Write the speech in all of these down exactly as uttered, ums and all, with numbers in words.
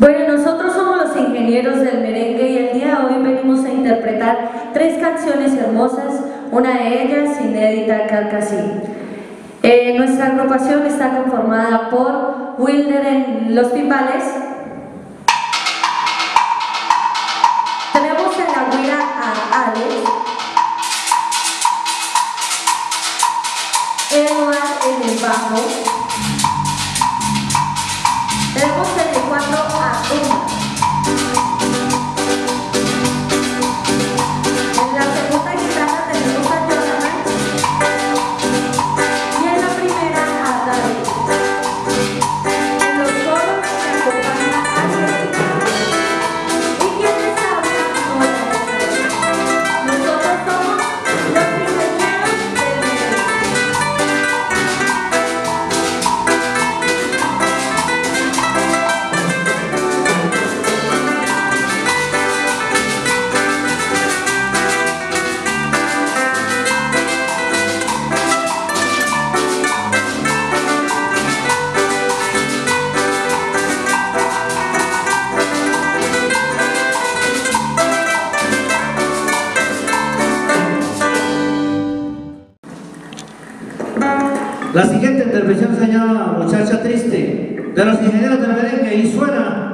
Bueno, nosotros somos los ingenieros del merengue y el día de hoy venimos a interpretar tres canciones hermosas, una de ellas inédita, Carcasí. Eh, nuestra agrupación está conformada por Wilder en los timbales, tenemos en la güira a Alex, Edward en el bajo, tenemos en el cuatro a Uma. En la segunda guitarra tenemos a Jonathan y en la primera a David. En los coros se acompaña a Jessica y quien les habla no es Jessica. Nosotros somos los ingenieros del merengue. La siguiente intervención se llama Muchacha Triste, de los ingenieros del merengue, y suena.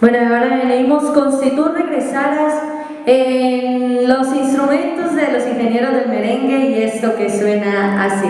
Bueno, ahora venimos con Si tú regresaras en los instrumentos de los ingenieros del merengue y esto que suena así.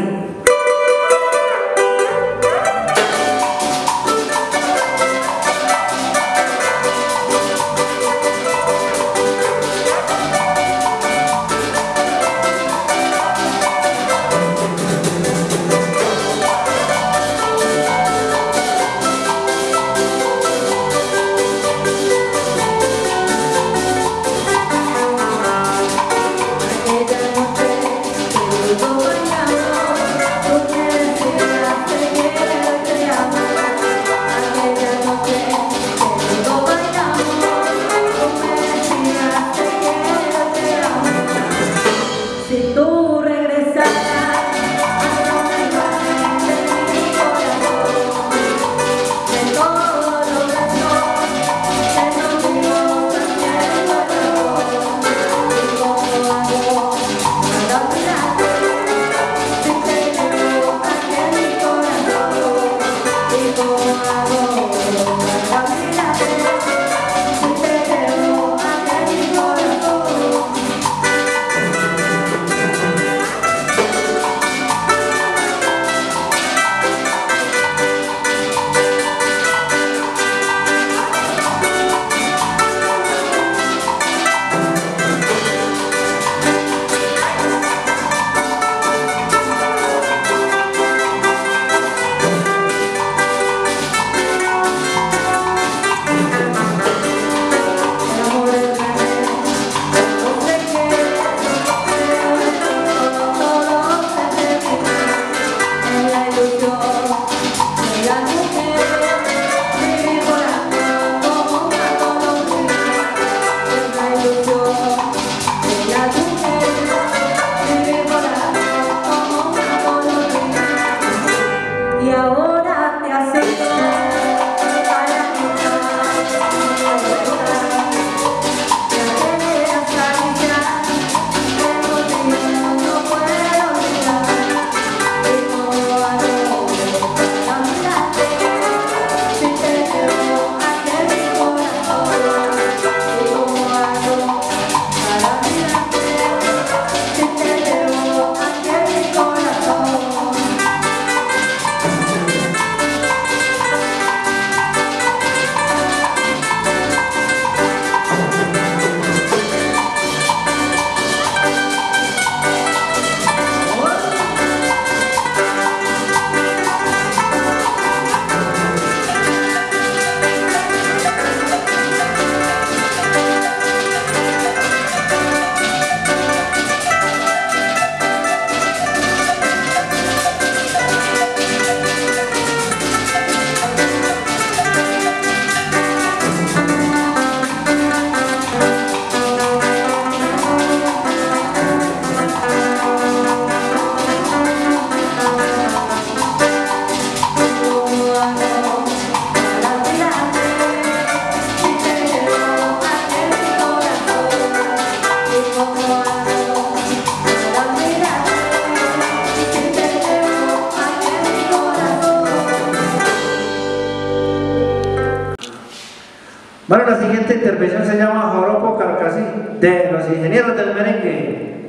Bueno, la siguiente intervención se llama Joropo Carcasí, de los ingenieros del merengue.